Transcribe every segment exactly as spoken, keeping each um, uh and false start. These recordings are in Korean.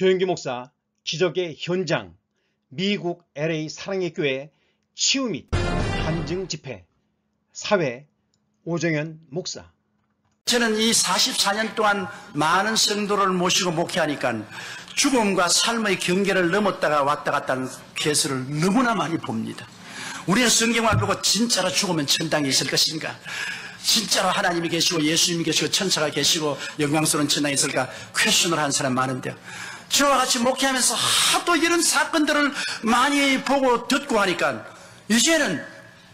조영기 목사 기적의 현장, 미국 엘에이 사랑의 교회 치유 및 간증 집회, 사회 오정현 목사. 저는 이 사십사 년 동안 많은 성도를 모시고 목회하니까 죽음과 삶의 경계를 넘었다가 왔다 갔다 하는 케이스를 너무나 많이 봅니다. 우리는 성경을 보고 진짜로 죽으면 천당에 있을 것인가, 진짜로 하나님이 계시고 예수님이 계시고 천사가 계시고 영광스러운 천당에 있을까 퀘스천을 하는 사람 많은데요, 저와 같이 목회하면서 하도 이런 사건들을 많이 보고 듣고 하니까 이제는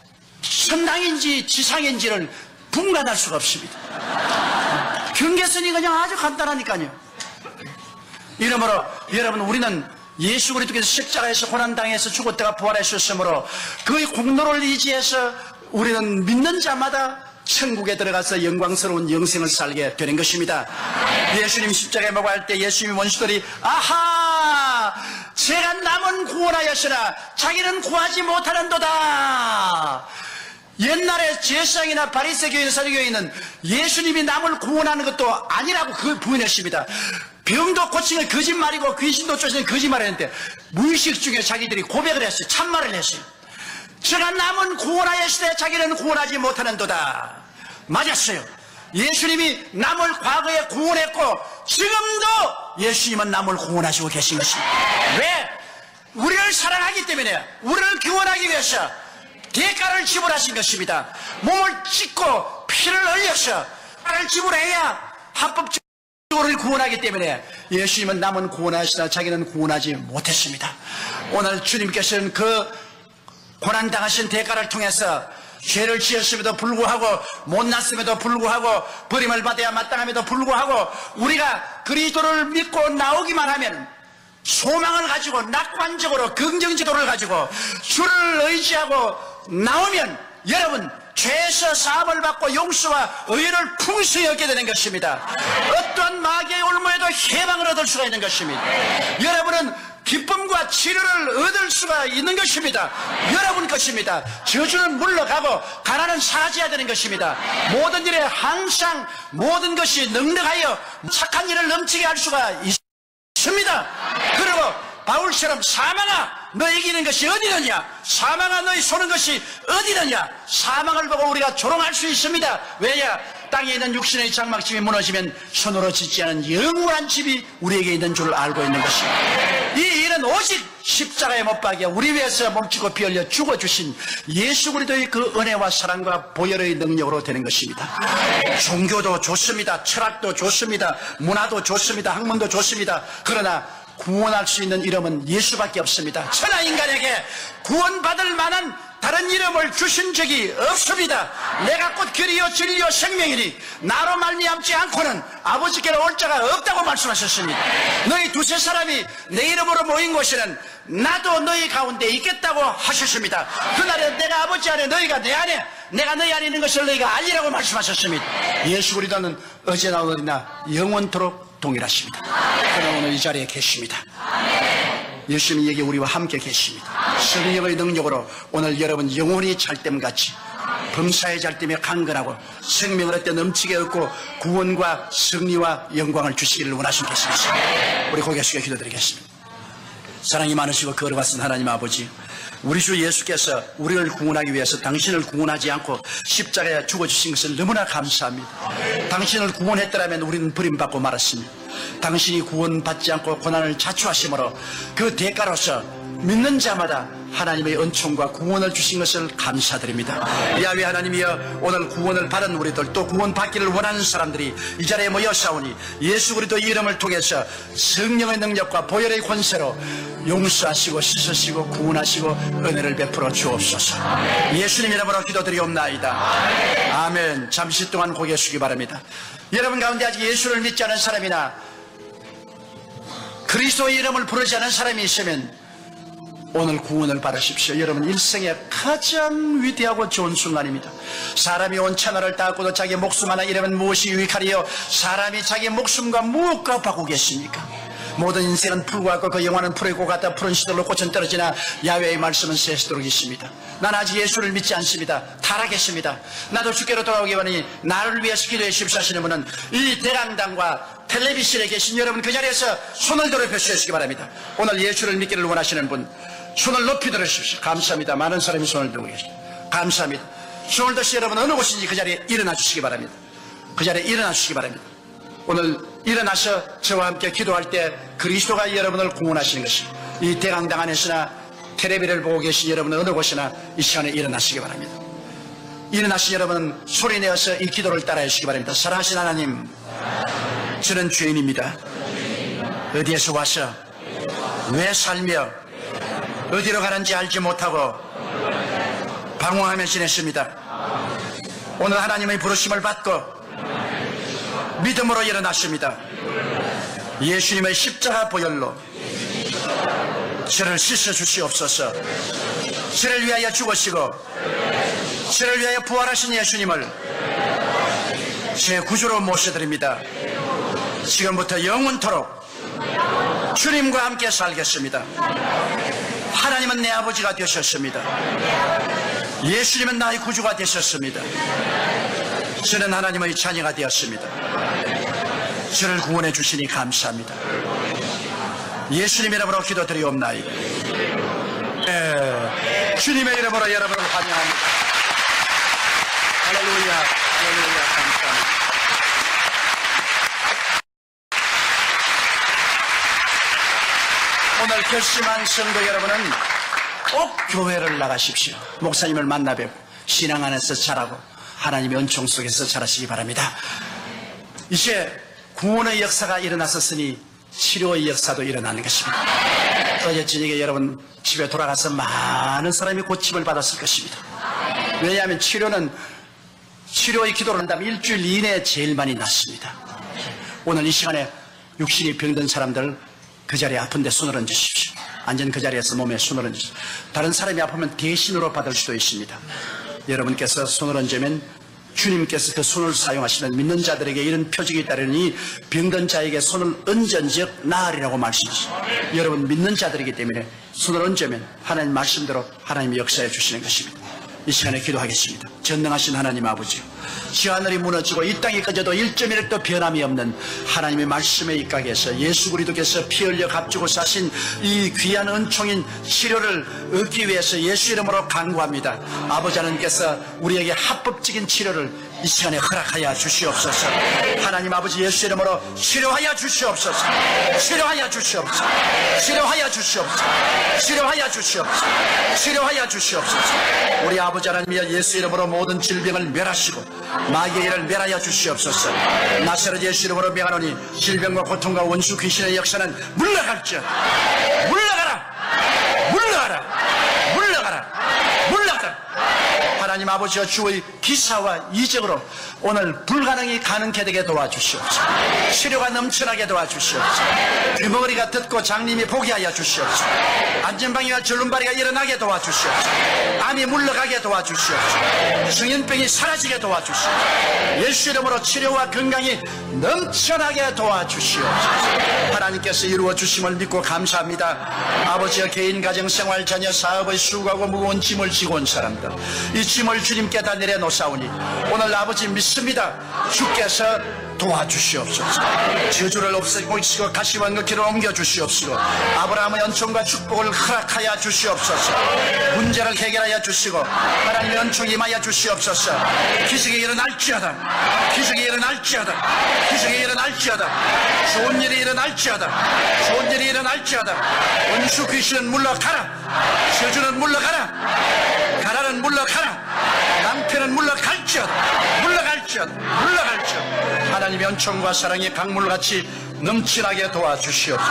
천당인지 지상인지를 분간할 수가 없습니다. 경계선이 그냥 아주 간단하니까요. 이러므로 여러분, 우리는 예수 그리스도께서 십자가에서 고난당해서 죽었다가 부활하셨으므로 그의 공로를 의지해서 우리는 믿는 자마다 천국에 들어가서 영광스러운 영생을 살게 되는 것입니다. 예수님 십자가에 못 갈 때 예수님 원수들이 아하, 제가 남은 구원하였으나 자기는 구하지 못하는도다. 옛날에 제사장이나 바리새 교회나 사두개인은 예수님이 남을 구원하는 것도 아니라고 그 부인했습니다. 병도 고치는 거짓말이고 귀신도 쫓는 거짓말을 했는데 무의식 중에 자기들이 고백을 했어요. 참말을 했어요. 제가 남은 구원하였으되 자기는 구원하지 못하는도다. 맞았어요. 예수님이 남을 과거에 구원했고 지금도 예수님은 남을 구원하시고 계신 것입니다. 왜? 우리를 사랑하기 때문에, 우리를 구원하기 위해서 대가를 지불하신 것입니다. 몸을 찢고 피를 흘려서 대가를 지불해야 합법적으로 우리를 구원하기 때문에 예수님은 남은 구원하시나 자기는 구원하지 못했습니다. 오늘 주님께서는 그 고난당하신 대가를 통해서 죄를 지었음에도 불구하고 못났음에도 불구하고 버림을 받아야 마땅함에도 불구하고 우리가 그리스도를 믿고 나오기만 하면 소망을 가지고 낙관적으로 긍정지도를 가지고 주를 의지하고 나오면 여러분 죄에서 사함을 받고 용서와 의를 풍성히 얻게 되는 것입니다. 어떠한 마귀의 올무에도 해방을 얻을 수가 있는 것입니다. 여러분은 기쁨과 치료를 얻을 수가 있는 것입니다. 여러분 것입니다. 저주는 물러가고 가난은 사라져야 되는 것입니다. 모든 일에 항상 모든 것이 넉넉하여 착한 일을 넘치게 할 수가 있습니다. 그리고 바울처럼 사망아 너 이기는 것이 어디느냐, 사망아 너희 쏘는 것이 어디느냐, 사망을 보고 우리가 조롱할 수 있습니다. 왜냐? 땅에 있는 육신의 장막집이 무너지면 손으로 짓지 않은 영원한 집이 우리에게 있는 줄 알고 있는 것입니다. 이 일은 오직 십자가에 못 박여 우리 위해서 몸치고 피 흘려 죽어주신 예수 그리스도의 그 은혜와 사랑과 보혈의 능력으로 되는 것입니다. 종교도 좋습니다. 철학도 좋습니다. 문화도 좋습니다. 학문도 좋습니다. 그러나 구원할 수 있는 이름은 예수밖에 없습니다. 천하 인간에게 구원받을 만한 다른 이름을 주신 적이 없습니다. 내가 곧 길이요 진리요 생명이니 나로 말미암지 않고는 아버지께로 올 자가 없다고 말씀하셨습니다. 너희 두세 사람이 내 이름으로 모인 곳에는 나도 너희 가운데 있겠다고 하셨습니다. 그날에 내가 아버지 안에 너희가 내 안에 내가 너희 안에 있는 것을 너희가 알리라고 말씀하셨습니다. 예수 그리스도는 어제나 오늘이나 영원토록 동일하십니다. 그러나 오늘 이 자리에 계십니다. 예수님이 여기 우리와 함께 계십니다. 성령의 능력으로 오늘 여러분 영혼이 잘됨같이 범사의 잘됨에 강건하고 생명을 얻되 넘치게 얻고 구원과 승리와 영광을 주시기를 원하시는 것입니다. 우리 고개 숙여 기도드리겠습니다. 사랑이 많으시고 거룩하신 하나님 아버지, 우리 주 예수께서 우리를 구원하기 위해서 당신을 구원하지 않고 십자가에 죽어주신 것을 너무나 감사합니다. 당신을 구원했더라면 우리는 버림받고 말았습니다. 당신이 구원받지 않고 고난을 자초하심으로 그 대가로서 믿는 자마다 하나님의 은총과 구원을 주신 것을 감사드립니다. 야훼 하나님이여, 오늘 구원을 받은 우리들 또 구원받기를 원하는 사람들이 이 자리에 모여 싸우니 예수 그리스도의 이름을 통해서 성령의 능력과 보혈의 권세로 용서하시고 씻으시고 구원하시고 은혜를 베풀어 주옵소서. 예수님 이름으로 기도드리옵나이다. 아멘. 잠시 동안 고개 숙이기 바랍니다. 여러분 가운데 아직 예수를 믿지 않은 사람이나 그리스도의 이름을 부르지 않은 사람이 있으면 오늘 구원을 받으십시오. 여러분 일생의 가장 위대하고 좋은 순간입니다. 사람이 온 천하를 닦고도 자기 목숨 하나 잃으면 무엇이 유익하리요? 사람이 자기 목숨과 무엇과 바꾸고 계십니까? 모든 인생은 풀과 같고 그 영화는 풀의 고 같다. 푸른 시들로 꽃은 떨어지나 야훼의 말씀은 새시도록 있습니다. 난 아직 예수를 믿지 않습니다. 타락했습니다. 나도 주께로 돌아오기 원하니 나를 위해서 기도해 주십시오 하시는 분은 이 대강당과 텔레비전에 계신 여러분 그 자리에서 손을 들어 펴주시기 바랍니다. 오늘 예수를 믿기를 원하시는 분 손을 높이 들으십시오. 감사합니다. 많은 사람이 손을 들고 계십니다. 감사합니다. 손을 드시 여러분 어느 곳인지 그 자리에 일어나 주시기 바랍니다. 그 자리에 일어나 주시기 바랍니다. 오늘 일어나서 저와 함께 기도할 때 그리스도가 여러분을 구원하시는 것이 이 대강당 안에서나 텔레비를 보고 계신 여러분 어느 곳이나 이 시간에 일어나시기 바랍니다. 일어나신 여러분 소리 내어서 이 기도를 따라해 주시기 바랍니다. 사랑하신 하나님, 저는 죄인입니다. 어디에서 와서 왜 살며 어디로 가는지 알지 못하고 방황하며 지냈습니다. 오늘 하나님의 부르심을 받고 믿음으로 일어났습니다. 예수님의 십자가 보혈로 저를 씻어 주시옵소서. 저를 위하여 죽으시고 저를 위하여 부활하신 예수님을 제 구주로 모셔드립니다. 지금부터 영원토록 주님과 함께 살겠습니다. 하나님은 내 아버지가 되셨습니다. 예수님은 나의 구주가 되셨습니다. 저는 하나님의 자녀가 되었습니다. 저를 구원해 주시니 감사합니다. 예수님 이름으로 기도드리옵나이다. 네. 주님의 이름으로 여러분을 환영합니다. 할렐루야, 할렐루야, 감사합니다. 오늘 결심한 성도 여러분은 꼭 교회를 나가십시오. 목사님을 만나 뵙고 신앙 안에서 자라고 하나님의 은총 속에서 자라시기 바랍니다. 이제 구원의 역사가 일어났었으니 치료의 역사도 일어나는 것입니다. 어제 저녁에 여러분 집에 돌아가서 많은 사람이 고침을 받았을 것입니다. 왜냐하면 치료는 치료의 기도를 한다면 일주일 이내에 제일 많이 낫습니다. 오늘 이 시간에 육신이 병든 사람들 그 자리에 아픈데 손을 얹으십시오. 앉은 그 자리에서 몸에 손을 얹으십시오. 다른 사람이 아프면 대신으로 받을 수도 있습니다. 여러분께서 손을 얹으면 주님께서 그 손을 사용하시는 믿는 자들에게 이런 표적이 따르니 병든 자에게 손을 얹은 즉 나으리라고 말씀하십니다. 여러분 믿는 자들이기 때문에 손을 얹으면 하나님 말씀대로 하나님이 역사해 주시는 것입니다. 이 시간에 기도하겠습니다. 전능하신 하나님 아버지요, 지 하늘이 무너지고 이 땅이 꺼져도 일 점 일 도 변함이 없는 하나님의 말씀에 입각해서 예수 그리스도께서 피 흘려 값주고 사신 이 귀한 은총인 치료를 얻기 위해서 예수 이름으로 간구합니다. 아버지 하나님께서 우리에게 합법적인 치료를 이 시간에 허락하여 주시옵소서. 하나님 아버지 예수 이름으로 치료하여 주시옵소서. 치료하여 주시옵소서. 치료하여 주시옵소서. 치료하여 주시옵소서. 치료하여 주시옵소서. 우리 아버지 하나님이여 예수 이름으로 모든 질병을 멸하시고 마귀의 일을 멸하여 주시옵소서. 나사렛 예수 이름으로 명하노니 질병과 고통과 원수 귀신의 역사는 물러갈지어다. 물러가라. 물러가라. 물러가라. 물러가라. 하나님 아버지와 주의 기사와 이적으로 오늘 불가능이 가능케 되게 도와주시옵소서. 치료가 넘쳐나게 도와주시옵소서. 귀머거리가 듣고 장님이 보게 하여 주시옵소서. 안전방위와 절름발이가 일어나게 도와주시옵소서. 암이 물러가게 도와주시옵소서. 성인병이 사라지게 도와주시옵소서. 예수 이름으로 치료와 건강이 넘쳐나게 도와주시옵소서. 하나님께서 이루어 주심을 믿고 감사합니다. 아버지와 개인 가정생활 자녀 사업의 수고하고 무거운 짐을 지고 온 사람들 이 짐을 주님께 다 내려놓사오니 오늘 아버지 믿습니다. 주께서 도와주시옵소서. 저주를 없애고 가시와 넣기를 옮겨주시옵시고 아브라함의 은총과 축복을 허락하여 주시옵소서. 문제를 해결하여 주시고 하나님의 은총이 임하여 주시옵소서. 기적이 일어날지어다. 기적이 일어날지어다. 기적이 일어날지어다. 좋은 일이 일어날지어다. 좋은 일이 일어날지어다. 원수 귀신은 물러가라. 저주는 물러가라. 가라는 물러가라. 낭패는 물러갈지어다. 물러갈지어다. 물러갈지어다. 하나님의 은총과 사랑이 강물같이 넘치나게 도와주시옵소서.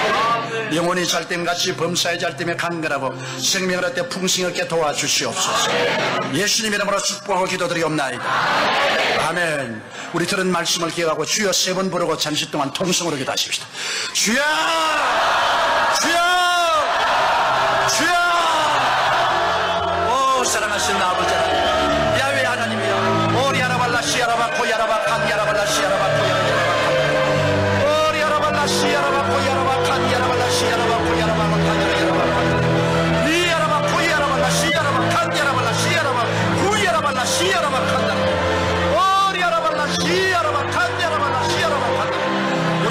영혼이 잘됨같이 범사의 잘됨에 간결하고 생명을 얻되 풍성히 얻게 도와주시옵소서. 예수님 이름으로 축복하고 기도드리옵나이다. 아멘. 우리 들은 말씀을 기억하고 주여 세 번 부르고 잠시 동안 통성으로 기도하십시다. 주여! 주여! 주여! 오 사랑하신 아버지 하나님, 야훼 하나님이여, 오리아라발라 시아라바 코야라바 칸야라발라 시아라바 코야라바 오리아라발라 시아라바 코야라바 칸야라발라 시아라바 코야라바 칸야라바 리아라바 코야라발라 시아라바 칸야라발라 시아라바 구야라발라 시아라바 칸야라바 오리아라발라 시아라바 칸야라발라 시아라바 칸야라바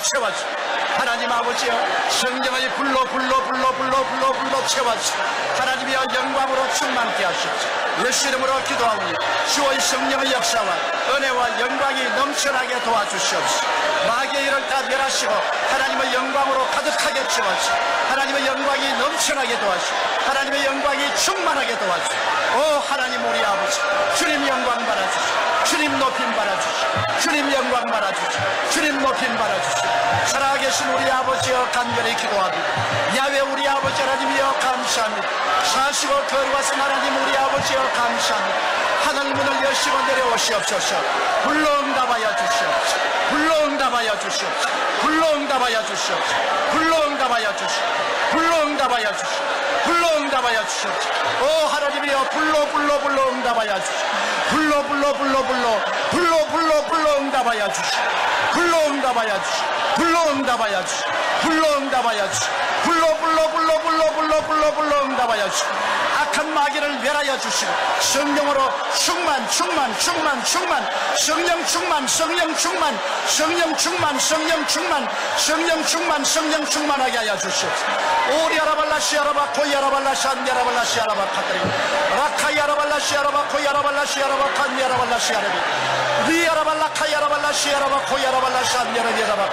채워주시고 하나님 아버지여 성령의 불로 불로 불로 불로 불로 불로 채워주시고 하나님이여 영광으로 충만케 하십시오. 예수 이름으로 기도하오니 주의 성령의 역사와 은혜와 영광이 넘쳐나게 도와주시옵소서. 마귀의 일을 다 멸하시고 하나님의 영광으로 가득하게 채워주시고 하나님의 영광이 넘쳐나게 도와주시고 하나님의 영광이 충만하게 도와주시고 오 하나님 우리 아버지 주님 영광 받아주시고 주님 높임 받아주시고 주님 영광 받아주시고 주님 높임 받아주시고 살아계신 우리 아버지여 간절히 기도합니다. 야외 우리 아버지 하나님이여 감사합니다. 사시고 거룩하신 하나님 우리 아버지여 감사합니다. 하늘 문을 여시고 내려오시옵소서. 불로 응답하여 주시옵소서. 불로 응답하여 주시옵소서. 불로 응답하여 주시옵소서. 불로 응답하여 주시옵소서. 불로 응답하여 주시옵소서. 불로 응답하여 주시옵소서. 오 하나님이여 불로 불로 불로 응답하여 주시옵소서. 불로 불로 불로 불로 불로 불로 불로 응답하여 주시옵소서. 불로 응답하여 주시옵소서. 불로 응답하여 주시옵소서. 불로 응답하여 주시옵소서. 불로 불로 불로 불로 불로 불로 불로 응답하여 주시옵소서. 악한 마귀를 멸하여 주시고 성령으로 충만 충만 충만 충만 성령 충만 성령 충만 성령 충만 성령 충만 성령 충만 성령 충만하게 하여 주시옵소서. 오리아라발라 시아라바 코이아라발라 샨디아라발라 시아라바 카드리 라카이아라발라 시아라바 코이아라발라 시아라바 칸디아라발라 시아라비 리아라발라 카이아라발라 시아라바 코이아라발라 샨디아라비아라바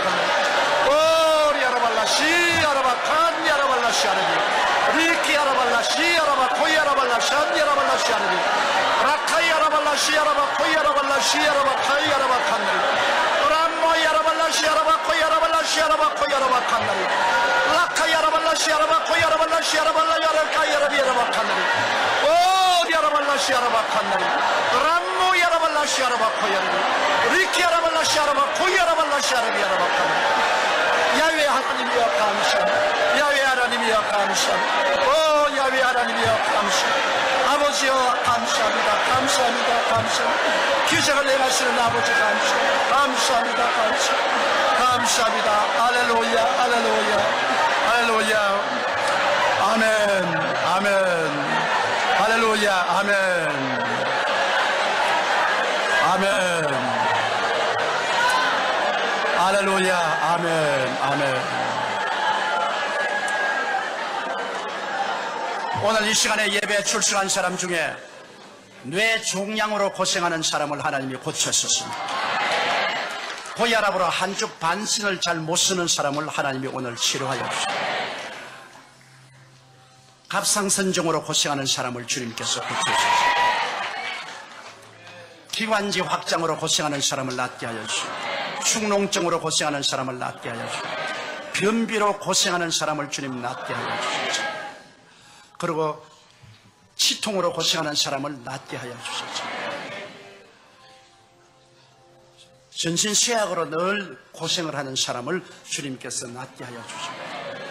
칸디 오리아라발라 시아라바 칸디아라발라 시아라비 리키아라발라 시아라바 코이아라발라 샨디아라발라 시아라비 라카이아라발라 시아라바 코이아라발라 시아라바 카이아라바 칸디 람모이아라발라 시아라바 코이아라발라 시아라바 코이아라바 칸디 라카이아라발라 시아라바 코이아라발라 시아라발라 야라카이아라비아라바 칸디 오디아라발라 시아라바 칸디 람모이아라발라 시아라바 코이아라비 리키아라발라 시아라바 코이아라발라 시아라비아라바 칸디 야외 하나님이여 감사합니다. 야외 하나님이여 감사합니다. 오 야외 하나님이여 감사합니다. 아버지여 감사합니다. 감사합니다. 감사합니다. 기적을 내가시는 아버지 감사합니다. 감사합니다. 감사합니다. 감사합니다. 할렐루야 할렐루야 할렐루야 아멘 아멘 할렐루야 아멘 아멘 할렐루야 아멘 아멘. 오늘 이 시간에 예배에 출석한 사람 중에 뇌 종양으로 고생하는 사람을 하나님이 고쳤었습니다. 고혈압으로 한 주 반신을 잘 못 쓰는 사람을 하나님이 오늘 치료하여 주십니다. 갑상선증으로 고생하는 사람을 주님께서 고쳐주십니다. 기관지 확장으로 고생하는 사람을 낫게 하여 주십니다. 축농증으로 고생하는 사람을 낫게 하여 주십시오. 변비로 고생하는 사람을 주님 낫게 하여 주십시오. 그리고 치통으로 고생하는 사람을 낫게 하여 주십시오. 전신 쇠약으로 늘 고생을 하는 사람을 주님께서 낫게 하여 주십시오.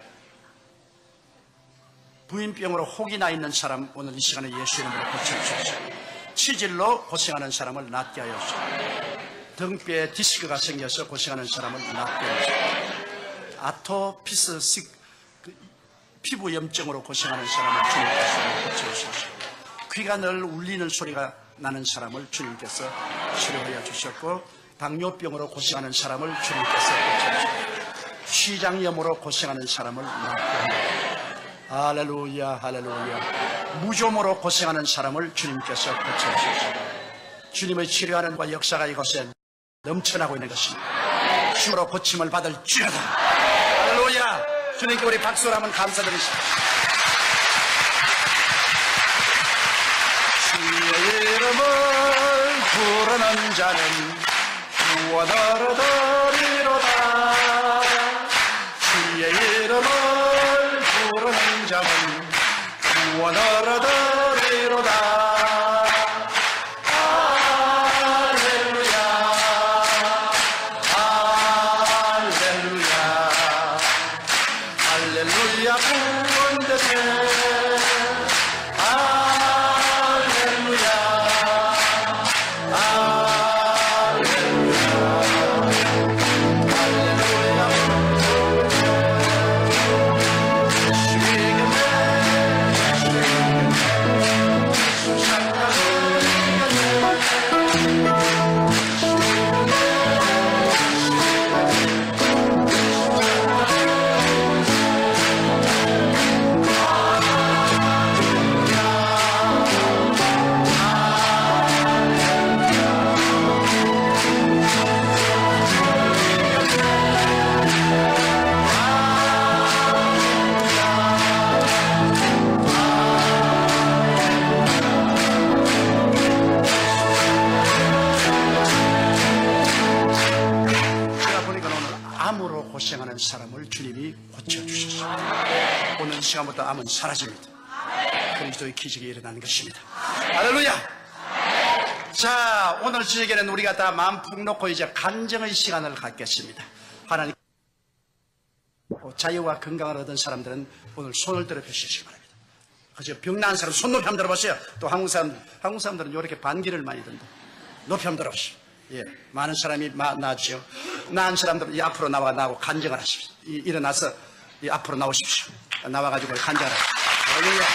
부인병으로 혹이 나 있는 사람 오늘 이 시간에 예수 이름으로 고쳐주십시오. 치질로 고생하는 사람을 낫게 하여 주십시오. 등뼈에 디스크가 생겨서 고생하는 사람을 낫게 하십시오. 아토피스 피부 염증으로 고생하는 사람을 주님께서 고쳐주십시오. 귀가 늘 울리는 소리가 나는 사람을 주님께서 치료하여 주셨고 당뇨병으로 고생하는 사람을 주님께서 고쳐주십시오. 시장염으로 고생하는 사람을 낫게 하십시오. 할렐루야 할렐루야. 무좀으로 고생하는 사람을 주님께서 고쳐주십시오. 주님의 치료하는 과 역사가 이곳에 넘쳐나고 있는 것입니다. 주로 고침을 받을 주여다. 할렐루야. 주님께 우리 박수를 한번 감사드리십시오. 주의 이름을 부르는 자는 구원을 얻으리로다. 주의 이름을 부르는 자는 구원을 얻으리로다. 고생하는 사람을 주님이 고쳐주셨습니다. 오늘 시간부터 암은 사라집니다. 그리스도의 기적이 일어나는 것입니다. 할렐루야! 자, 오늘 저녁에는 우리가 다 마음 푹 놓고 이제 간증의 시간을 갖겠습니다. 하나님, 자유와 건강을 얻은 사람들은 오늘 손을 들어 펴시기 바랍니다. 그죠? 병 나은 사람 손 높이 한번 들어보세요. 또 한국 사람, 한국 사람들은 이렇게 반기를 많이 든다. 높이 한번 들어보세요. 예, 많은 사람이 마, 나죠. 나은 사람들은 이 앞으로 나와 나고 간증을 하십시오. 이, 일어나서 이 앞으로 나오십시오. 나와가지고 간증을 하십시오. 할렐루야.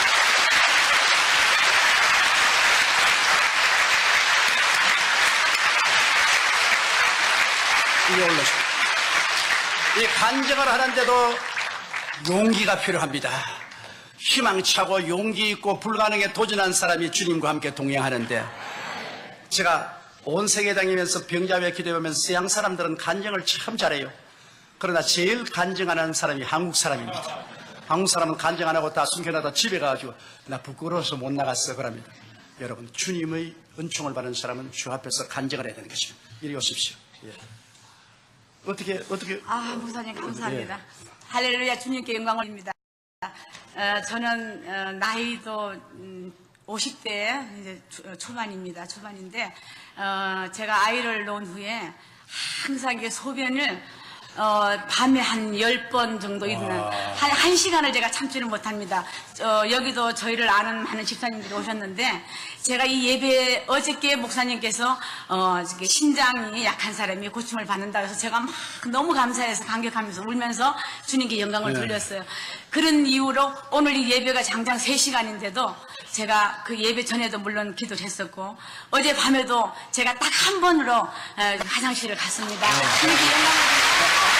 이게 올라십니다. 이 간증을 하는데도 용기가 필요합니다. 희망차고 용기 있고 불가능에 도전한 사람이 주님과 함께 동행하는데, 제가 온 세계 다니면서 병자회 기도하면서 서양 사람들은 간증을 참 잘해요. 그러나 제일 간증하는 사람이 한국 사람입니다. 한국 사람은 간증 안 하고 다 숨겨놔다 집에 가가지고 나 부끄러워서 못 나갔어 그럽니다. 여러분, 주님의 은총을 받은 사람은 주 앞에서 간증을 해야 되는 것입니다. 이리 오십시오. 예. 어떻게 어떻게? 아, 목사님 감사합니다. 예. 할렐루야, 주님께 영광을 올립니다. 어, 저는 어, 나이도 음, 오십 대 이제 초반입니다. 초반인데 어, 제가 아이를 낳은 후에 항상 이게 소변을 어, 밤에 한 열 번 정도 일어난 한, 한 시간을 제가 참지를 못합니다. 어, 여기도 저희를 아는 많은 집사님들이 오셨는데, 제가 이 예배 어저께 목사님께서 어, 신장이 약한 사람이 고침을 받는다 해서 제가 막 너무 감사해서 감격하면서 울면서 주님께 영광을 네. 돌렸어요. 그런 이유로 오늘 이 예배가 장장 세 시간인데도 제가 그 예배 전에도 물론 기도를 했었고, 어제 밤에도 제가 딱 한 번으로 어, 화장실을 갔습니다. 주님께 영광을 돌렸어요.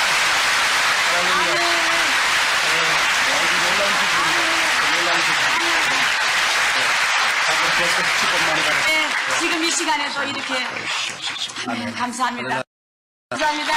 네, 지금 이 시간에도 이렇게 네, 감사합니다. 감사합니다.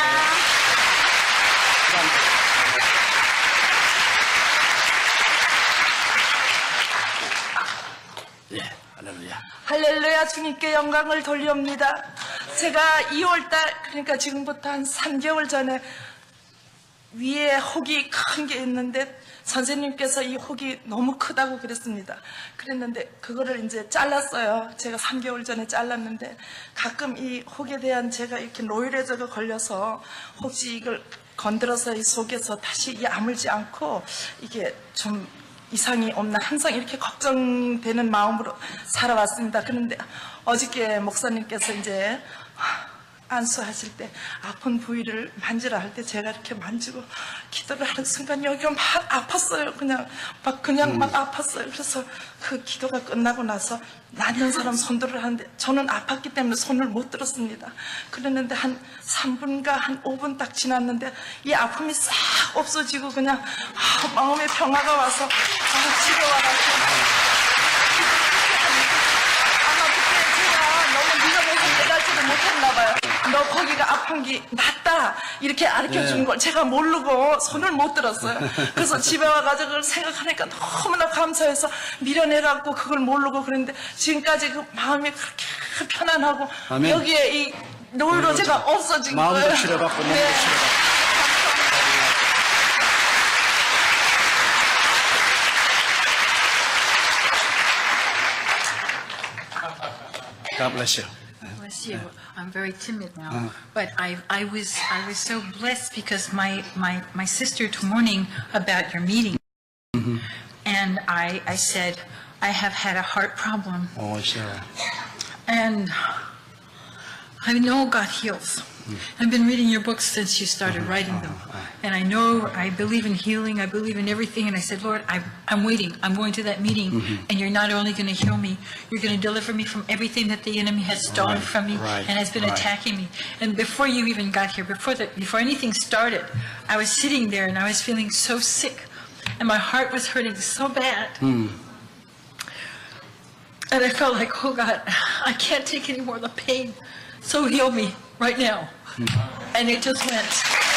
예, 할렐루야. 할렐루야, 주님께 영광을 돌리옵니다. 제가 이월달, 그러니까 지금부터 한 삼 개월 전에 위에 혹이 큰 게 있는데 선생님께서 이 혹이 너무 크다고 그랬습니다. 그랬는데 그거를 이제 잘랐어요. 제가 삼 개월 전에 잘랐는데 가끔 이 혹에 대한 제가 이렇게 노이로제가 걸려서 혹시 이걸 건드려서 이 속에서 다시 이 아물지 않고 이게 좀 이상이 없나 항상 이렇게 걱정되는 마음으로 살아왔습니다. 그런데 어저께 목사님께서 이제 안수하실 때 아픈 부위를 만지라 할 때 제가 이렇게 만지고 기도를 하는 순간 여기가 막 아팠어요. 그냥 막 그냥 막 아팠어요. 그래서 그 기도가 끝나고 나서 낫는 사람 손들을 하는데 저는 아팠기 때문에 손을 못 들었습니다. 그랬는데 한 삼 분과 한 오 분 딱 지났는데 이 아픔이 싹 없어지고 그냥 아, 마음의 평화가 와서 아, 집에 와가지고 아마 그때 제가 너무 믿어내서 깨달지를 못했나 봐요. 너 거기가 아픈 게 낫다 이렇게 가르쳐 준 걸 제가 모르고 손을 못 들었어요. 그래서 집에 와가지고 그걸 생각하니까 너무나 감사해서 밀어내갖고 그걸 모르고 그랬는데 지금까지 그 마음이 그렇게 편안하고 아멘. 여기에 이 노이로제가 없어진 거예요. 마음도 치료받고 몸도 네. 치료받고. God bless you. Bless you. I'm very timid now, but I, I was, I was so blessed because my, my, my sister told morning about your meeting, and I, I said I have had a heart problem, 오, sure. and I know God heals. I've been reading your books since you started writing them, and I know I believe in healing. I believe in everything, and I said, Lord, I'm, I'm waiting. I'm going to that meeting, and you're not only going to heal me, you're going to deliver me from everything that the enemy has stolen Right, from me right, and has been right. attacking me. And before you even got here, before the, before anything started, I was sitting there and I was feeling so sick, and my heart was hurting so bad. And I felt like, oh God, I can't take any more of the pain. So heal me right now. And it just went.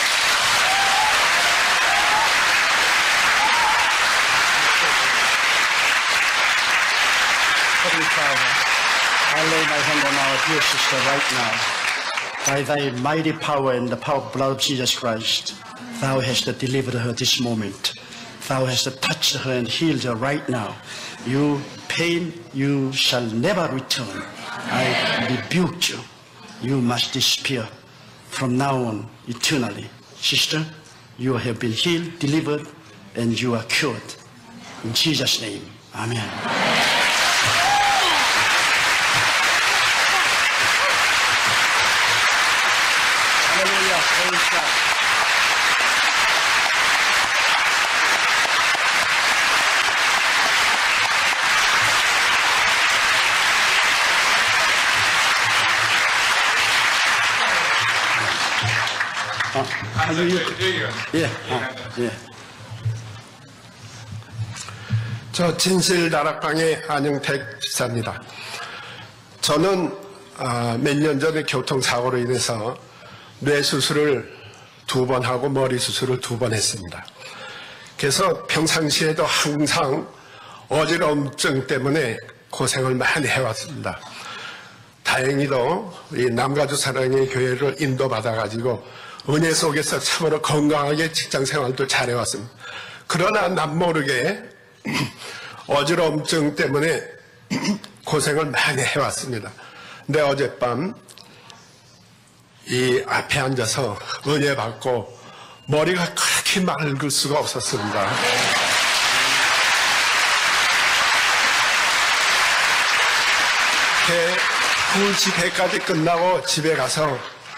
Heavenly Father, I lay my hand on our dear sister right now. By thy mighty power and the power of blood of Jesus Christ, Thou hast delivered her this moment. Thou hast touched her and healed her right now. You pain, you shall never return. I rebuke you. You must disappear from now on eternally. Sister, you have been healed, delivered, and you are cured. In Jesus' name, amen. Hallelujah, praise God. 어, 할렐루야. 예, 어, 예. 저 진실 다락방의 안영택 집사입니다. 저는 아, 몇 년 전에 교통사고로 인해서 뇌 수술을 두 번 하고 머리 수술을 두 번 했습니다. 그래서 평상시에도 항상 어지러움증 때문에 고생을 많이 해왔습니다. 다행히도 이 남가주 사랑의 교회를 인도받아가지고 은혜 속에서 참으로 건강하게 직장생활도 잘해왔습니다. 그러나 남모르게 어지러움증 때문에 고생을 많이 해왔습니다. 근데 어젯밤 이 앞에 앉아서 은혜 받고 머리가 그렇게 맑을 수가 없었습니다. 그 집회까지 끝나고 집에 가서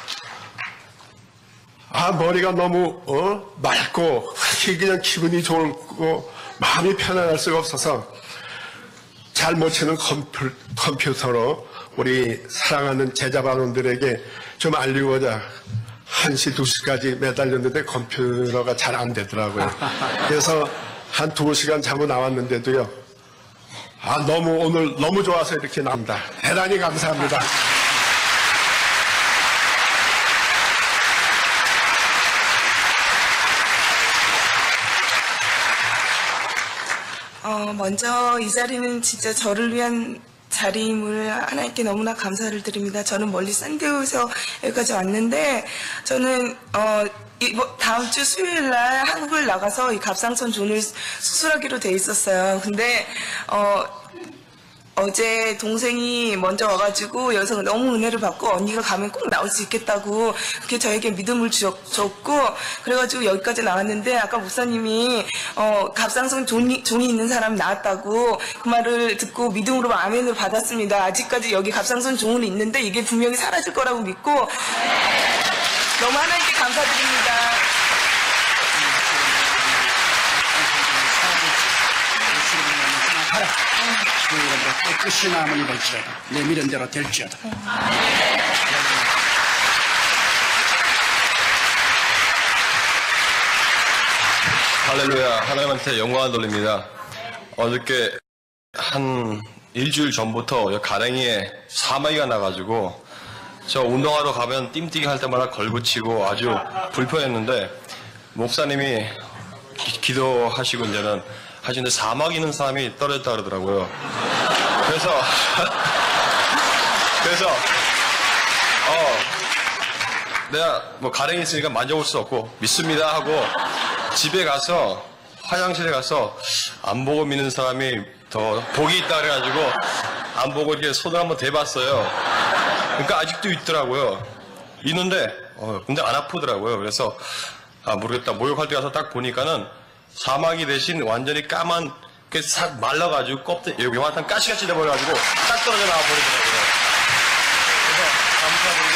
아 머리가 너무 어? 맑고 그냥 기분이 좋고 마음이 편안할 수가 없어서 잘 못 치는 컴퓨, 컴퓨터로 우리 사랑하는 제자반원들에게 좀 알리고자 한 시, 두 시까지 매달렸는데 컴퓨터가 잘 안 되더라고요. 그래서 한 두 시간 자고 나왔는데도요. 아 너무 오늘 너무 좋아서 이렇게 나옵니다. 대단히 감사합니다. 어, 먼저 이 자리는 진짜 저를 위한 자리임을 하나님께 너무나 감사를 드립니다. 저는 멀리 싼데우에서 여기까지 왔는데 저는 어, 이, 뭐, 다음 주 수요일 날 한국을 나가서 이 갑상선 존을 수술하기로 돼 있었어요. 근데 어, 어제 동생이 먼저 와가지고 여기서 너무 은혜를 받고 언니가 가면 꼭 나올 수 있겠다고 그렇게 저에게 믿음을 줬고 그래가지고 여기까지 나왔는데 아까 목사님이 어, 갑상선 종이, 종이 있는 사람이 나왔다고 그 말을 듣고 믿음으로 아멘을 받았습니다. 아직까지 여기 갑상선 종은 있는데 이게 분명히 사라질 거라고 믿고 너무 하나님께 감사드립니다. 깨끗이 남은 이볼지어다 내 미련 대로 될지어다. 할렐루야. 하나님한테 영광을 돌립니다. 어저께 한 일주일 전부터 가랭이에 사마귀가 나가지고 저 운동하러 가면 띵띵이 할 때마다 걸붙이고 아주 불편했는데 목사님이 기, 기도하시고 이제는 하시는데 사막 있는 사람이 떨어졌다 그러더라고요. 그래서 그래서 어 내가 뭐 가랭이 있으니까 만져볼 수 없고 믿습니다 하고 집에 가서 화장실에 가서 안 보고 믿는 사람이 더 복이 있다 그래가지고 안 보고 이렇게 손을 한번 대봤어요. 그러니까 아직도 있더라고요. 있는데 어 근데 안 아프더라고요. 그래서 아 모르겠다 목욕할 때 가서 딱 보니까는 사마귀 대신 완전히 까만 그 싹 말라가지고 껍데기 여기 완전 가시같이 돼버려가지고 딱 떨어져 나와 버리더라고요. 그래서 감사드리고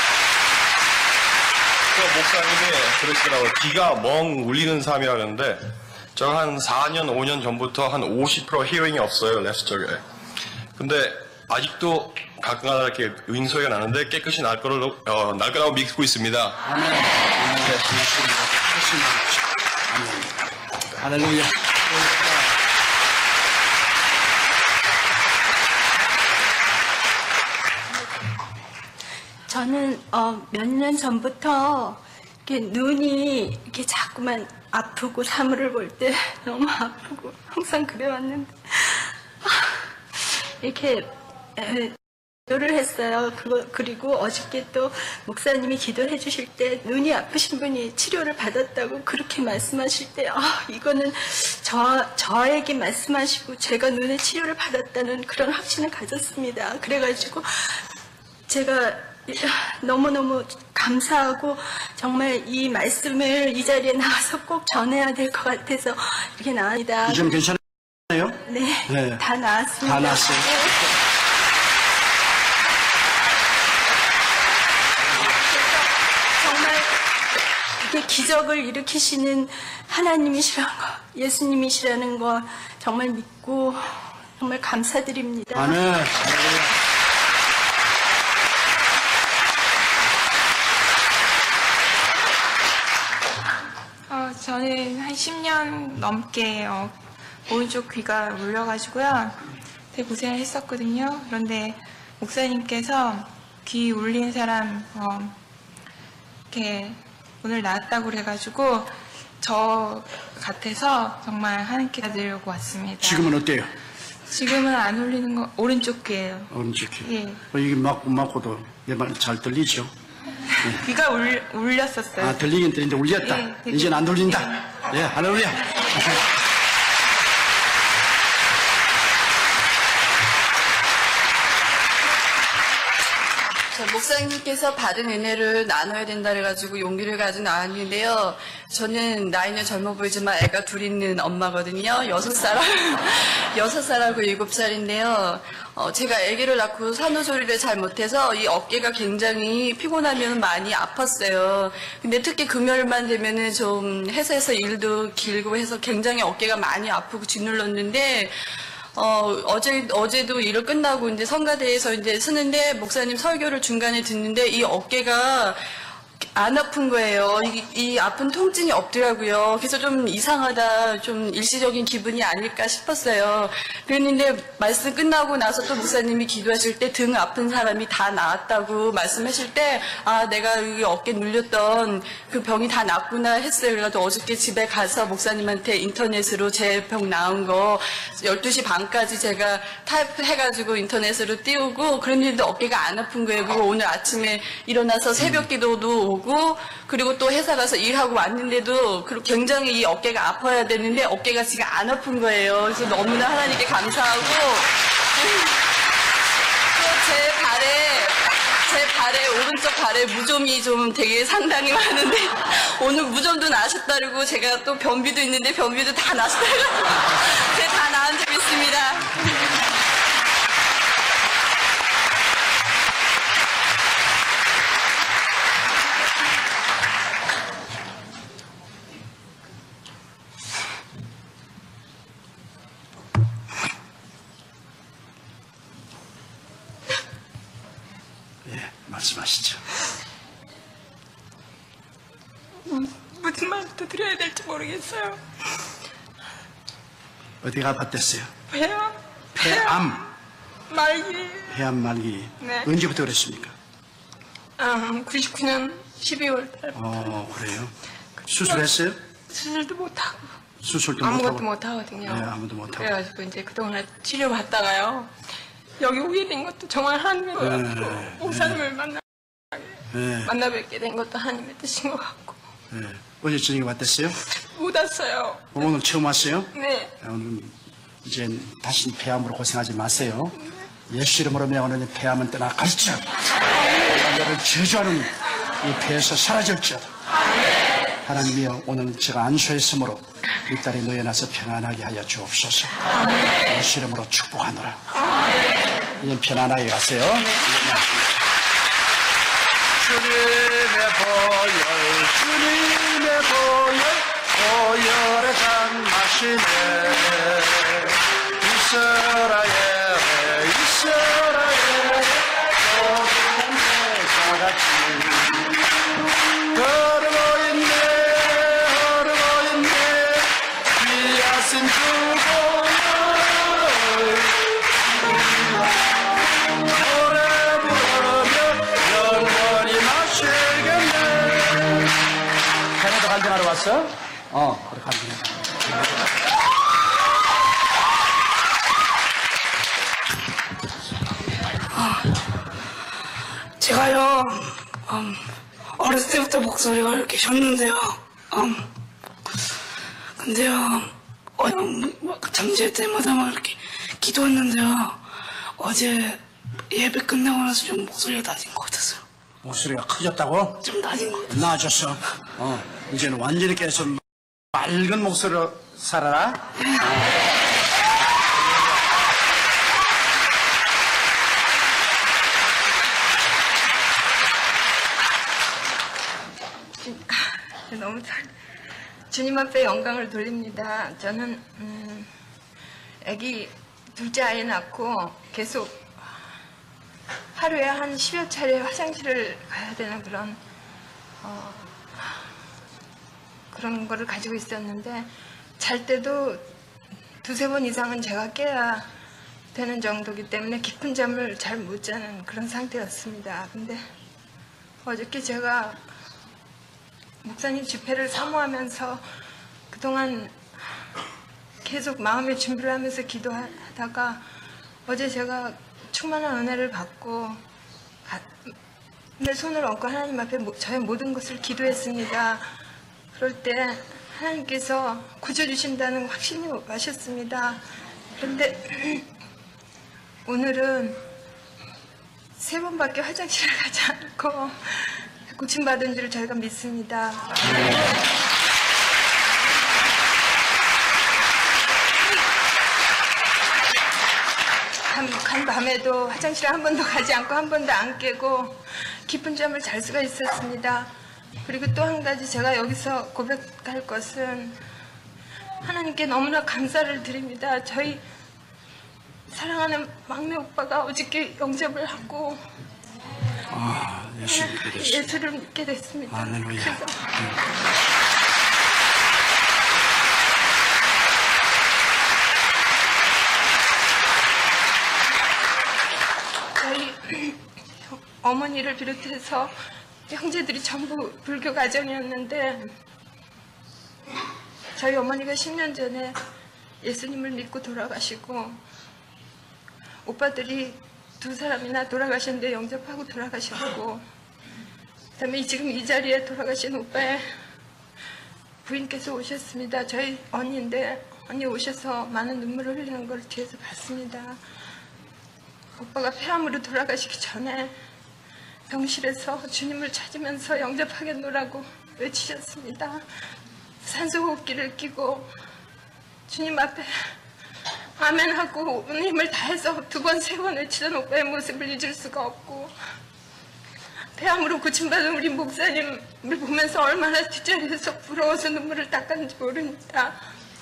또 목사님이 그러시더라고요. 귀가 멍 울리는 사람이라 그러는데 제가 한 사 년, 오 년 전부터 한 오십 퍼센트 히어링이 없어요. 레프트 쪽에. 근데 아직도 가끔가다 이렇게 윙 소리가 나는데 깨끗이 날 거를 어, 날 거라고 믿고 있습니다. 아멘. 아멘. 할렐루야. 저는 어, 몇 년 전부터 이렇게 눈이 이렇게 자꾸만 아프고 사물을 볼 때 너무 아프고 항상 그래왔는데 아, 이렇게 에, 기도를 했어요. 그거, 그리고 어저께 또 목사님이 기도해 주실 때 눈이 아프신 분이 치료를 받았다고 그렇게 말씀하실 때, 아, 이거는 저, 저에게 말씀하시고 제가 눈의 치료를 받았다는 그런 확신을 가졌습니다. 그래가지고 제가 너무너무 감사하고 정말 이 말씀을 이 자리에 나와서 꼭 전해야 될 것 같아서 이렇게 나왔습니다. 이좀 괜찮아요? 네, 네. 다 나왔습니다. 다 나왔어요. 정말 이게 기적을 일으키시는 하나님이시라는 거, 예수님이시라는 거 정말 믿고 정말 감사드립니다. 아멘. 어, 저는 한 십 년 넘게 어, 오른쪽 귀가 울려가지고요. 되게 고생을 했었거든요. 그런데 목사님께서 귀 울린 사람 어, 이렇게 오늘 나았다고 그래가지고 저 같아서 정말 하나님께 드리려고 왔습니다. 지금은 어때요? 지금은 안 울리는 거 오른쪽 귀예요. 오른쪽 귀. 예. 어, 이게 막, 막고도 내 말 잘 들리죠? 귀가 울, 울렸었어요. 아, 들리긴 들리는데 울렸다. 예, 되게- 이제는 안 들린다. 예, 할렐루야. 저 목사님께서 받은 은혜를 나눠야 된다 그래가지고 용기를 가지고 나왔는데요. 저는 나이는 젊어 보이지만 애가 둘 있는 엄마거든요. 여섯 살, 여섯 살하고 일곱 살인데요. 어, 제가 아기를 낳고 산후조리를 잘 못해서 이 어깨가 굉장히 피곤하면 많이 아팠어요. 근데 특히 금요일만 되면은 좀 회사에서 일도 길고 해서 굉장히 어깨가 많이 아프고 짓눌렀는데 어, 어제, 어제도 일을 끝나고 이제 성가대에서 이제 쓰는데 목사님 설교를 중간에 듣는데 이 어깨가 안 아픈 거예요. 이, 이 아픈 통증이 없더라고요. 그래서 좀 이상하다, 좀 일시적인 기분이 아닐까 싶었어요. 그랬는데 말씀 끝나고 나서 또 목사님이 기도하실 때 등 아픈 사람이 다 나았다고 말씀하실 때, 아, 내가 이 어깨 눌렸던 그 병이 다 낫구나 했어요. 그래서 어저께 집에 가서 목사님한테 인터넷으로 제 병 나은 거 열두 시 반까지 제가 타입해가지고 인터넷으로 띄우고 그랬는데 어깨가 안 아픈 거예요. 그리고 오늘 아침에 일어나서 새벽 기도도 오고 그리고 또 회사 가서 일하고 왔는데도 굉장히 이 어깨가 아파야 되는데 어깨가 지금 안 아픈 거예요. 그래서 너무나 하나님께 감사하고 또 제 발에 제 발에 오른쪽 발에 무좀이 좀 되게 상당히 많은데 오늘 무좀도 나셨다 그러고 제가 또 변비도 있는데 변비도 다 나셨다 그러고 제가 다 나은 점 있습니다. 말씀하시죠. 무슨 말부터 드려야 될지 모르겠어요. 어디가 아팠댔어요? 폐암, 폐암. 말기. 폐암 말기. 네. 언제부터 그랬습니까? 아, 구십구 년 십이월 달. 어, 그래요? 수술했어요? 수술도 못하고. 수술도 아무것도 못하고? 못하거든요. 네, 아무도 못하고. 그래가지고 이제 그동안 치료받다가요. 여기 오게 된 것도 정말 하나님의 것 네, 같고, 네. 목사님을 만나, 네. 만나 뵙게 된 것도 하나님의 뜻인 것 같고. 네. 어제 저녁에 왔댔어요? 못 왔어요. 오늘 처음 왔어요? 네. 오늘 이제 다시 폐암으로 고생하지 마세요. 예수 이름으로 명하는 폐암은 떠나갈지어다. 너를 저주하는 이 폐에서 사라질지어다. 하나님이여, 오늘 제가 안수했으므로 이 딸이 너에 나서 편안하게 하여 주옵소서. 예수 이름으로 축복하노라. 이제 편안하게 가세요. 주님의 보혈, 주님의 보혈, 보혈의 잔 마시네. 이스라엘, 이스라엘, 다 같이 흐르고 있네, 흐르고 있네. 귀하신 주 보혈, 오래 부르며 영원히 마시겠네. 캐나다 간증하러 왔어? 어, 그래, 간증해. 아. 제가요, 음, 어렸을 때부터 목소리가 이렇게 셨는데요. 음, 근데요, 어, 음, 잠잘 때마다 막 이렇게 기도했는데요. 어제 예배 끝나고 나서 좀 목소리가 낮은 것 같았어요. 목소리가 커졌다고? 좀 낮은 것 같아요. 나아졌어. 어, 이제는 완전히 깨서 맑은 목소리로 살아라. 너무 잘, 주님 앞에 영광을 돌립니다. 저는 음, 아기 둘째 아이 낳고 계속 하루에 한 십여 차례 화장실을 가야 되는 그런 어, 그런 거를 가지고 있었는데 잘 때도 두세 번 이상은 제가 깨야 되는 정도이기 때문에 깊은 잠을 잘 못 자는 그런 상태였습니다. 근데 어저께 제가 목사님 집회를 사모하면서 그동안 계속 마음의 준비를 하면서 기도하다가 어제 제가 충만한 은혜를 받고 내 손을 얹고 하나님 앞에 저의 모든 것을 기도했습니다. 그럴 때 하나님께서 구져주신다는 확신이 와셨습니다. 그런데 오늘은 세 번밖에 화장실을 가지 않고 고침받은 줄 저희가 믿습니다. 간, 간 밤에도 화장실에 한 번도 가지 않고 한 번도 안 깨고 깊은 잠을 잘 수가 있었습니다. 그리고 또 한 가지 제가 여기서 고백할 것은 하나님께 너무나 감사를 드립니다. 저희 사랑하는 막내 오빠가 어저께 영접을 하고 아, 예수 믿게 됐어. 예수를 믿게 됐습니다. 할렐루야. 그래서 저희 어머니를 비롯해서 형제들이 전부 불교 가정이었는데 저희 어머니가 십 년 전에 예수님을 믿고 돌아가시고 오빠들이 두 사람이나 돌아가셨는데 영접하고 돌아가셨고 그다음에 지금 이 자리에 돌아가신 오빠의 부인께서 오셨습니다. 저희 언니인데 언니 오셔서 많은 눈물을 흘리는 걸 뒤에서 봤습니다. 오빠가 폐암으로 돌아가시기 전에 병실에서 주님을 찾으면서 영접하겠노라고 외치셨습니다. 산소호흡기를 끼고 주님 앞에 아멘하고 온 힘을 다해서 두 번, 세 번 외치던 오빠의 모습을 잊을 수가 없고 폐암으로 고침받은 우리 목사님을 보면서 얼마나 뒷자리에서 부러워서 눈물을 닦았는지 모릅니다.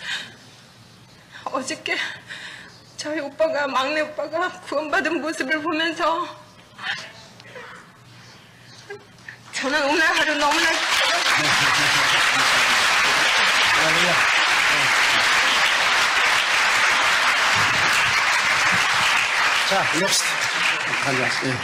어저께 저희 오빠가, 막내 오빠가 구원받은 모습을 보면서 저는 오늘 하루 너무나 자, 넥스트. 앉아서. 예.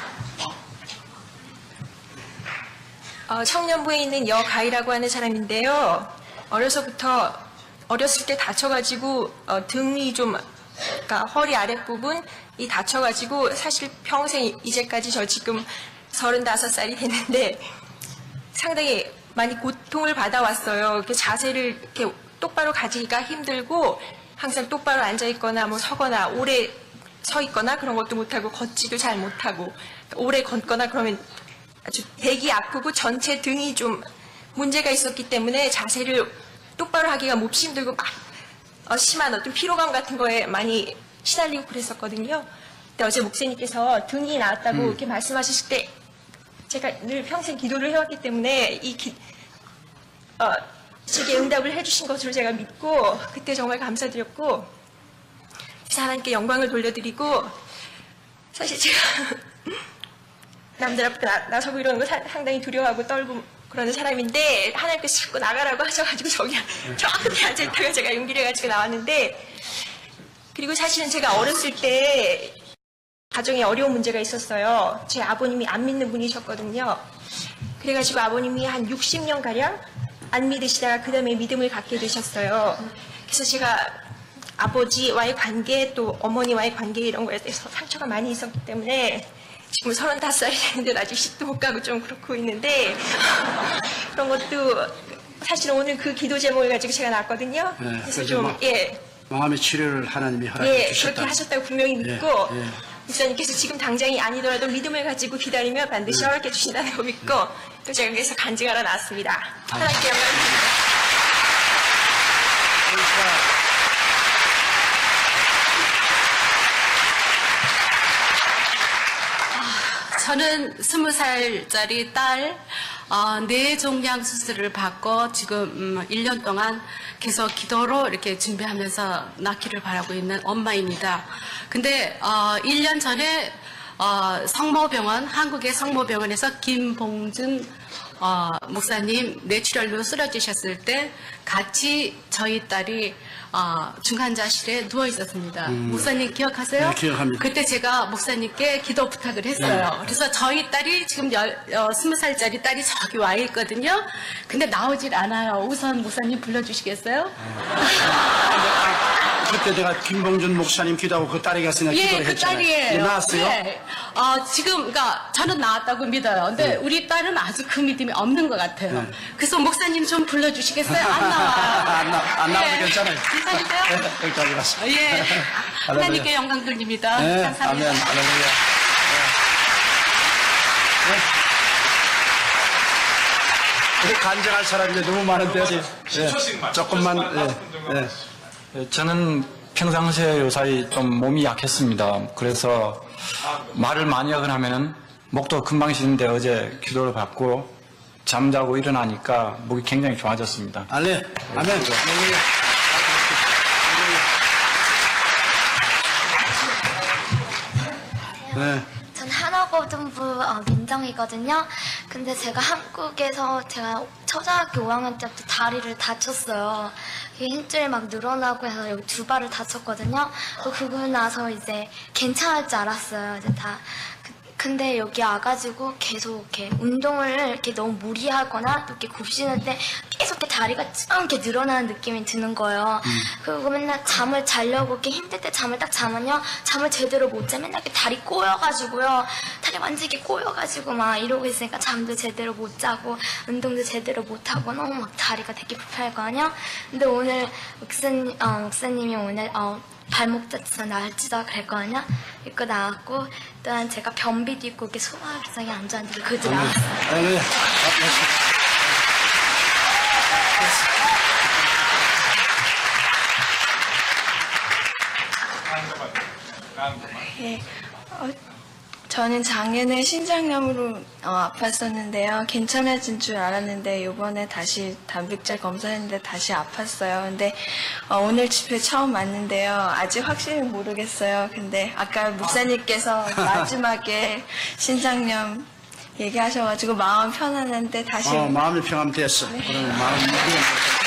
어, 청년부에 있는 여가희라고 하는 사람인데요. 어려서부터 어렸을 때 다쳐가지고 어, 등이 좀, 그러니까 허리 아랫부분이 다쳐가지고 사실 평생 이제까지 저 지금 서른다섯 살이 됐는데 상당히 많이 고통을 받아왔어요. 이렇게 자세를 이렇게 똑바로 가지기가 힘들고 항상 똑바로 앉아있거나 뭐 서거나 오래 서 있거나 그런 것도 못하고 걷지도 잘 못하고 오래 걷거나 그러면 아주 배기 아프고 전체 등이 좀 문제가 있었기 때문에 자세를 똑바로 하기가 몹시 힘들고 막 어, 심한 어떤 피로감 같은 거에 많이 시달리고 그랬었거든요. 근데 어제 목사님께서 등이 나았다고 음. 이렇게 말씀하셨을 때 제가 늘 평생 기도를 해왔기 때문에 이 기, 어, 제게 응답을 해주신 것으로 제가 믿고 그때 정말 감사드렸고 하나님께 영광을 돌려드리고 사실 제가 남들 앞에 나, 나서고 이러는 거 사, 상당히 두려워하고 떨고 그러는 사람인데 하나님께서 자꾸 나가라고 하셔가지고 저기 저 끝에 앉아있다가 제가 용기를 가지고 나왔는데 그리고 사실은 제가 어렸을 때 가정에 어려운 문제가 있었어요. 제 아버님이 안 믿는 분이셨거든요. 그래가지고 아버님이 한 육십 년가량 안 믿으시다가 그 다음에 믿음을 갖게 되셨어요. 그래서 제가 아버지와의 관계 또 어머니와의 관계 이런 거에 대해서 상처가 많이 있었기 때문에 지금 서른다섯 살이 되는데 아직 시도 못 가고 좀 그렇고 있는데 그런 것도 사실 오늘 그 기도 제목을 가지고 제가 나왔거든요. 네, 그래서 그래서 좀 뭐 예, 마음의 치료를 하나님이 허락해 예 주셨다. 그렇게 하셨다고 분명히 믿고 예, 예. 목사님께서 지금 당장이 아니더라도 믿음을 가지고 기다리면 반드시 허락해 주신다고 믿고 또 제가 그래서 간증하러 나왔습니다. 하나님께 영광드립니다. 저는 스무 살짜리 딸 어, 뇌종양 수술을 받고 지금 음, 일 년 동안 계속 기도로 이렇게 준비하면서 낳기를 바라고 있는 엄마입니다. 근데 어, 일 년 전에 어, 성모병원, 한국의 성모병원에서 김봉준 어, 목사님 뇌출혈로 쓰러지셨을 때 같이 저희 딸이 어, 중환자실에 누워 있었습니다. 음. 목사님 기억하세요? 네, 기억합니다. 그때 제가 목사님께 기도 부탁을 했어요. 네. 그래서 저희 딸이 지금 열, 어, 스무 살짜리 딸이 저기 와 있거든요. 근데 나오질 않아요. 우선 목사님 불러주시겠어요? 그때 내가 김봉준 목사님 기도하고 그 딸이 갔으니까 예, 기도를 그 했잖아요. 딸이에요. 예, 나왔어요? 네. 어, 지금, 그러니까 저는 나왔다고 믿어요. 근데 네. 우리 딸은 아직 그 믿음이 없는 것 같아요. 네. 그래서 목사님 좀 불러주시겠어요? 안 나와요. 안, 나, 안 나와도 예. 괜찮아요. 괜찮으세요? 네, 여기까지 갔어. 예. 하나님께 영광 돌립니다. 네, 감사합니다. 아멘. 할렐루야. 네. 간증할 사람이 너무 많은데 어디 예, 조금만 예, 예. 예, 저는 평상시에 요사이 좀 몸이 약했습니다. 그래서 말을 많이 하거나 하면은 목도 금방 쉬는데 어제 기도를 받고 잠자고 일어나니까 목이 굉장히 좋아졌습니다. 알레, 아멘. 할렐루야. 네. 전 한화고등부 어, 민정이거든요. 근데 제가 한국에서 제가 초등학교 오 학년 때부터 다리를 다쳤어요. 이게 힘줄이 막 늘어나고 해서 여기 두 발을 다쳤거든요. 그러고 나서 이제 괜찮을 줄 알았어요. 이제 다. 그, 근데 여기 와가지고 계속 이렇게 운동을 이렇게 너무 무리하거나 이렇게 굽신할 때 계속 이렇게 다리가 쭉 이렇게 늘어나는 느낌이 드는 거예요. 음. 그리고 맨날 잠을 자려고 이렇게 힘들 때 잠을 딱 자면요. 잠을 제대로 못 자. 맨날 이렇게 다리 꼬여가지고요. 다리 완전히 이렇게 꼬여가지고 막 이러고 있으니까 잠도 제대로 못 자고 운동도 제대로 못 하고 너무 막 다리가 되게 불편했거든요. 근데 오늘 목사님, 어, 목사님이 오늘 어, 발목 다쳐서 나을지도 그랬거든요. 입고 나왔고 또한 제가 변비도 있고 이렇게 소화기상이 안 좋았는데 그것도 나왔어요. 네. 예, 어, 저는 작년에 신장염으로 어, 아팠었는데요. 괜찮아진 줄 알았는데 이번에 다시 단백질 검사했는데 다시 아팠어요. 근데 어, 오늘 집회 처음 왔는데요. 아직 확실히 모르겠어요. 근데 아까 목사님께서 마지막에 신장염 얘기하셔가지고 마음 편안한데 다시 어, 마음이 평안됐어. 네. 그러면 마음이 무거운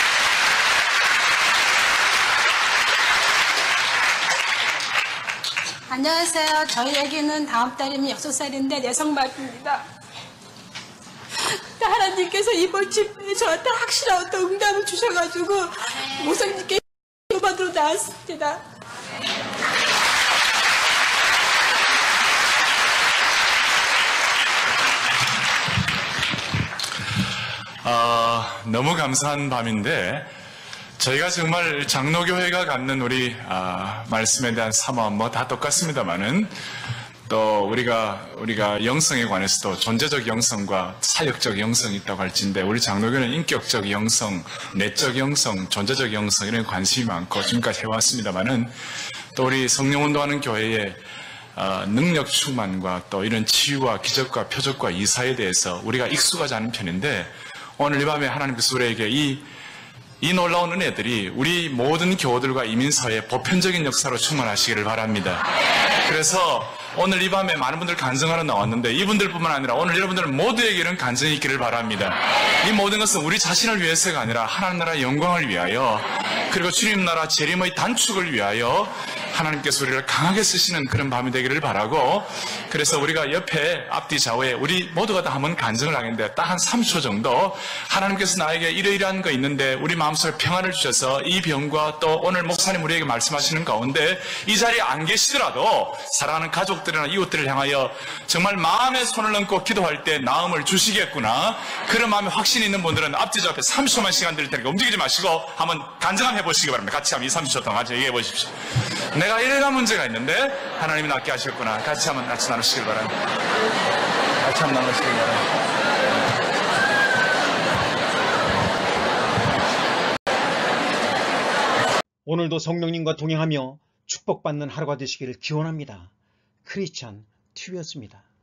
안녕하세요. 저희 애기는 다음 달이면 여섯 살인데 내성마비입니다. 하나님께서 이번 집회에 저한테 확실한 어떤 응답을 주셔가지고 목사님께 기도받으러 나왔습니다. 아, 너무 감사한 밤인데 저희가 정말 장로교회가 갖는 우리 아, 말씀에 대한 사모함 뭐 다 똑같습니다만은 또 우리가 우리가 영성에 관해서도 존재적 영성과 사역적 영성이 있다고 할진데 우리 장로교는 인격적 영성, 내적 영성, 존재적 영성 이런 관심이 많고 지금까지 해왔습니다만은 또 우리 성령운동하는 교회의 어, 능력 충만과 또 이런 치유와 기적과 표적과 이사에 대해서 우리가 익숙하지 않은 편인데 오늘 이 밤에 하나님께서 우리에게 이 이 놀라운 은혜들이 우리 모든 교우들과 이민사회의 보편적인 역사로 충만하시기를 바랍니다. 그래서 오늘 이 밤에 많은 분들 간증하러 나왔는데 이분들뿐만 아니라 오늘 여러분들 모두에게 이런 간증이 있기를 바랍니다. 이 모든 것은 우리 자신을 위해서가 아니라 하나님 나라의 영광을 위하여 그리고 주님 나라 재림의 단축을 위하여 하나님께서 우리를 강하게 쓰시는 그런 밤이 되기를 바라고, 그래서 우리가 옆에 앞뒤 좌우에 우리 모두가 다 한번 간증을 하겠는데 딱 한 삼 초 정도 하나님께서 나에게 이러이러한 거 있는데 우리 마음속에 평안을 주셔서 이 병과 또 오늘 목사님 우리에게 말씀하시는 가운데 이 자리에 안 계시더라도 사랑하는 가족들이나 이웃들을 향하여 정말 마음에 손을 얹고 기도할 때 나음을 주시겠구나, 그런 마음에 확신이 있는 분들은 앞뒤 좌우 앞에 삼 초만 시간 드릴 테니까 움직이지 마시고 한번 간증 한번 해보시기 바랍니다. 같이 한번 이, 삼십 초 동안 같이 얘기해 보십시오. 내가 이러한 문제가 있는데 하나님이 낫게 하셨구나. 같이 한번 같이 나누시길 바랍니다. 같이 한번 나누시길 바랍니다. 오늘도 성령님과 동행하며 축복받는 하루가 되시기를 기원합니다. 크리스찬 티비였습니다.